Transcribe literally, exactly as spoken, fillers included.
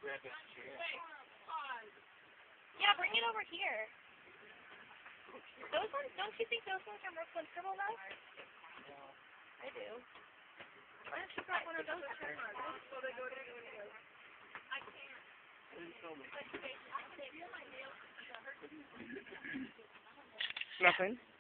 Yeah, bring it over here. Those ones, don't you think those ones are more comfortable though? I do. Why don't you grab one of those chairs? Nothing.